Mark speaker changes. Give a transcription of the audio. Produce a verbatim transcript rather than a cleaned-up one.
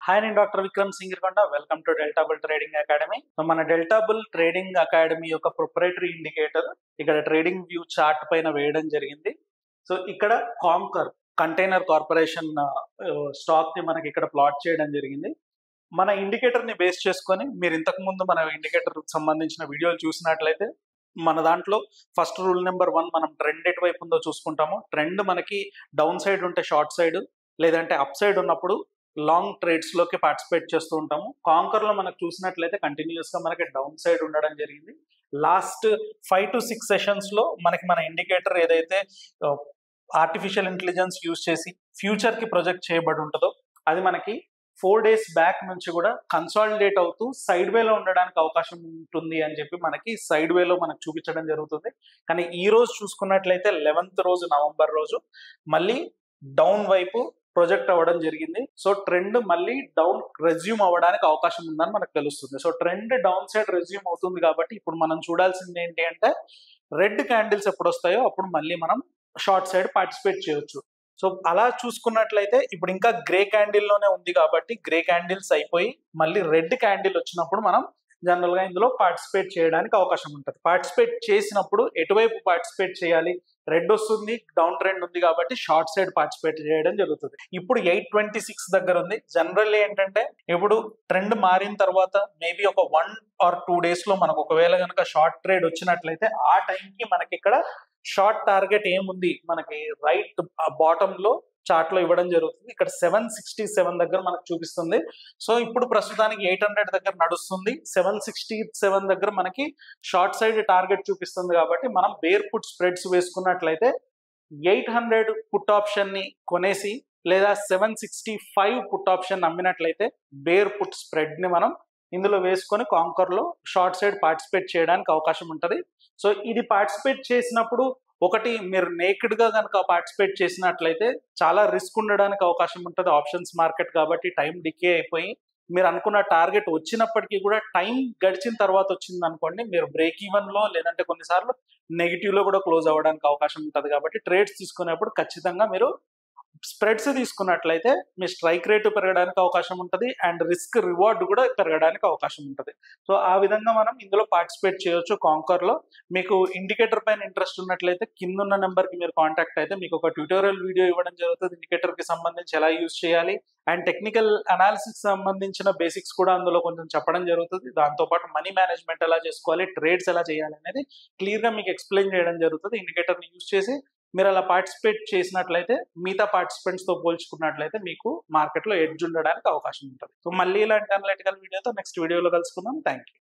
Speaker 1: Hi, నేను doctor Vikram Singirkonda. Welcome to Delta Bull Trading Academy. So మన Delta Bull Trading Academy యొక్క proprietary indicator ఇక్కడ TradingView chart పైన వేయడం జరిగింది. సో ఇక్కడ కాంకర్ కంటైనర్ కార్పొరేషన్ స్టాక్ ని మనకి ఇక్కడ ప్లాట్ చేయడం జరిగింది. మన ఇండికేటర్ ని బేస్ చేసుకొని మీరు ఇంతకు ముందు మన ఇండికేటర్ సంబంధించిన వీడియోలు చూసినట్లయితే మన దాంట్లో ఫస్ట్ రూల్ నెంబర్ వన్, మనం ట్రెండ్ ఎటువైపు ఉందో చూసుకుంటాము. ట్రెండ్ మనకి డౌన్ సైడ్ ఉంటే షార్ట్ సైడ్, లేదంటే అప్ సైడ్ ఉన్నప్పుడు లాంగ్ ట్రేడ్స్ లోకి పార్టిసిపేట్ చేస్తూ ఉంటాము. కాంకర్ లో మనకు చూసినట్లయితే కంటిన్యూస్ గా మనకి డౌన్ సైడ్ ఉండడం జరిగింది. Last five to six sessions లో మనకి మన ఇండికేటర్ ఏదైతే ఆర్టిఫిషియల్ ఇంటెలిజెన్స్ యూజ్ చేసి ఫ్యూచర్ కి ప్రొజెక్ట్ చేయబడి ఉంటుందో అది మనకి ఫోర్ డేస్ బ్యాక్ నుంచి కూడా కన్సాలిడేట్ అవుతూ సైడ్ వేలో ఉండడానికి అవకాశం ఉంటుంది అని చెప్పి మనకి సైడ్ వేలో మనకు చూపించడం జరుగుతుంది. కానీ ఈ రోజు చూసుకున్నట్లయితే లెవెన్త్ రోజు నవంబర్ రోజు మళ్ళీ డౌన్ వైపు ప్రొజెక్ట్ అవ్వడం జరిగింది. సో ట్రెండ్ మళ్ళీ డౌన్ రెజ్యూమ్ అవ్వడానికి అవకాశం ఉందని మనకు తెలుస్తుంది. So trend down side resume అవుతుంది కాబట్టి ఇప్పుడు మనం చూడాల్సింది ఏంటి అంటే రెడ్ క్యాండిల్స్ ఎప్పుడు వస్తాయో అప్పుడు మళ్ళీ మనం షార్ట్ సైడ్ పార్టిసిపేట్ చేయొచ్చు. సో అలా చూసుకున్నట్లయితే ఇప్పుడు ఇంకా గ్రే క్యాండిల్ లోనే ఉంది కాబట్టి గ్రే క్యాండిల్స్ అయిపోయి మళ్ళీ రెడ్ క్యాండిల్ వచ్చినప్పుడు మనం జనరల్ గా ఇందులో పార్టిసిపేట్ చేయడానికి అవకాశం ఉంటుంది. పార్టిసిపేట్ చేసినప్పుడు ఎటువైపు పార్టిసిపేట్ చేయాలి? రెడ్ వస్తుంది, డౌన్ ట్రెండ్ ఉంది కాబట్టి షార్ట్ సైడ్ పార్టిసిపేట్ చేయడం జరుగుతుంది. ఇప్పుడు ఎయిట్ ట్వంటీ సిక్స్ దగ్గర ఉంది. జనరల్లీ ఏంటంటే ఇప్పుడు ట్రెండ్ మారిన తర్వాత మేబీ ఒక వన్ ఆర్ టూ డేస్ లో మనకు ఒకవేళ కనుక షార్ట్ ట్రేడ్ వచ్చినట్లయితే ఆ టైంకి మనకి ఇక్కడ షార్ట్ టార్గెట్ ఏముంది మనకి రైట్ బాటమ్ లో చార్ట్ లో ఇవ్వడం జరుగుతుంది. ఇక్కడ సెవెన్ సిక్స్టీ సెవెన్ దగ్గర మనకు చూపిస్తుంది. సో ఇప్పుడు ప్రస్తుతానికి ఎయిట్ హండ్రెడ్ దగ్గర నడుస్తుంది. సెవెన్ సిక్స్టీ సెవెన్ దగ్గర మనకి షార్ట్ సైడ్ టార్గెట్ చూపిస్తుంది కాబట్టి మనం బేర్ పుట్ స్ప్రెడ్స్ వేసుకున్నట్లయితే ఎయిట్ హండ్రెడ్ పుట్ ఆప్షన్ ని కొనేసి లేదా seven sixty five put option అమ్మినట్లయితే బేర్ పుట్ స్ప్రెడ్ ని మనం ఇందులో వేసుకొని కాంకర్ లో షార్ట్ సైడ్ పార్టిసిపేట్ చేయడానికి అవకాశం ఉంటుంది. సో ఇది పార్టిసిపేట్ చేసినప్పుడు ఒకటి మీరు నేకెడ్ గా కనుక పార్టిసిపేట్ చేసినట్లయితే చాలా రిస్క్ ఉండడానికి అవకాశం ఉంటుంది. ఆప్షన్స్ మార్కెట్ కాబట్టి టైం డికే అయిపోయి మీరు అనుకున్న టార్గెట్ వచ్చినప్పటికీ కూడా టైం గడిచిన తర్వాత వచ్చింది అనుకోండి, మీరు బ్రేక్ ఈవెన్ లో లేదంటే కొన్నిసార్లు నెగిటివ్ లో కూడా క్లోజ్ అవ్వడానికి అవకాశం ఉంటుంది. కాబట్టి ట్రేడ్స్ తీసుకునేప్పుడు ఖచ్చితంగా మీరు స్ప్రెడ్స్ తీసుకున్నట్లయితే మీ స్ట్రైక్ రేటు పెరగడానికి అవకాశం ఉంటుంది అండ్ రిస్క్ రివార్డ్ కూడా పెరగడానికి అవకాశం ఉంటుంది. సో ఆ విధంగా మనం ఇందులో పార్టిసిపేట్ చేయొచ్చు. కాంకర్ లో మీకు ఇండికేటర్ పైన ఇంట్రెస్ట్ ఉన్నట్లయితే కింద ఉన్న నెంబర్ కి మీరు కాంటాక్ట్ అయితే మీకు ఒక ట్యూటోరియల్ వీడియో ఇవ్వడం జరుగుతుంది. ఇండికేటర్ కి సంబంధించి ఎలా యూజ్ చేయాలి అండ్ టెక్నికల్ అనాలిసిస్ సంబంధించిన బేసిక్స్ కూడా అందులో కొంచెం చెప్పడం జరుగుతుంది. దాంతోపాటు మనీ మేనేజ్మెంట్ ఎలా చేసుకోవాలి, ట్రేడ్స్ ఎలా చేయాలి అనేది క్లియర్ గా మీకు ఎక్స్ప్లెయిన్ చేయడం జరుగుతుంది. ఇండికేటర్ ని యూజ్ చేసి మీరు అలా పార్టిసిపేట్ చేసినట్లయితే మిగతా పార్టిసిపెంట్స్ తో పోల్చుకున్నట్లయితే మీకు మార్కెట్ లో ఎడ్జ్ ఉండడానికి అవకాశం ఉంటుంది. సో మళ్ళీ ఇలాంటి అనలిటికల్ వీడియోతో నెక్స్ట్ వీడియోలో కలుసుకుందాం. Thank you.